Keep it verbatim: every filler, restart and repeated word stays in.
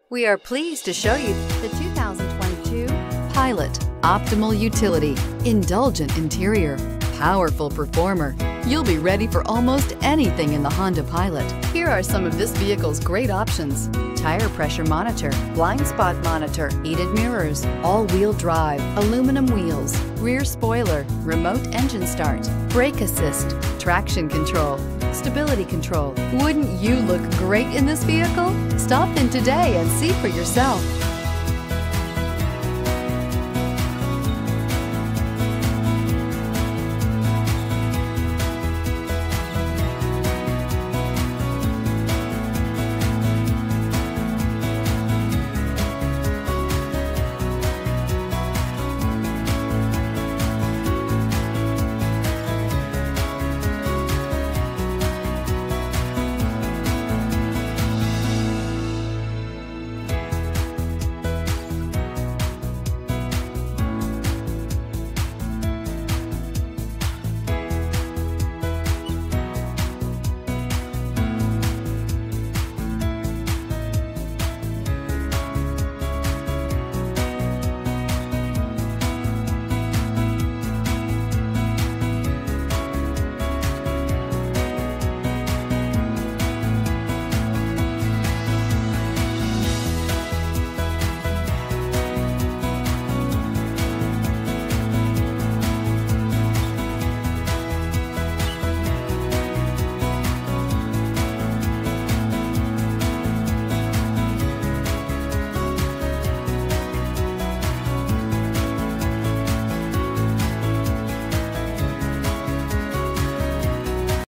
We are pleased to show you the two thousand twenty-two Pilot. Optimal utility, indulgent interior, powerful performer. You'll be ready for almost anything in the Honda Pilot. Here are some of this vehicle's great options: tire pressure monitor, blind spot monitor, heated mirrors, all-wheel drive, aluminum wheels, rear spoiler, remote engine start, brake assist, traction control, stability control. Wouldn't you look great in this vehicle? Stop in today and see for yourself.